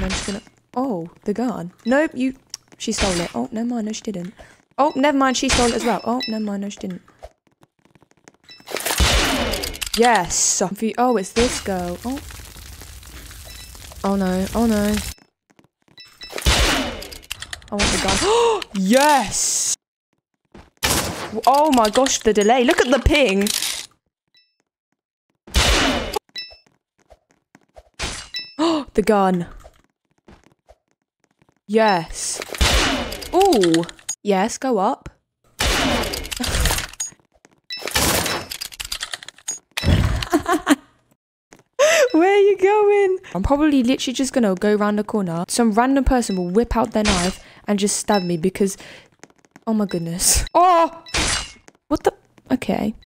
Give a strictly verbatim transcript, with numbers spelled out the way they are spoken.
I'm just gonna... Oh, the gun. Nope, you... She stole it. Oh, never mind. No, she didn't. Oh, never mind. She stole it as well. Oh, never mind. No, she didn't. Yes. Oh, it's this girl. Oh. Oh, no. Oh, no. I want the gun. Yes. Oh, my gosh. The delay. Look at the ping. Oh, the gun. Yes. Ooh. Yes, go up. Where are you going? I'm probably literally just gonna go around the corner. Some random person will whip out their knife and just stab me because... Oh my goodness. Oh! What the... Okay.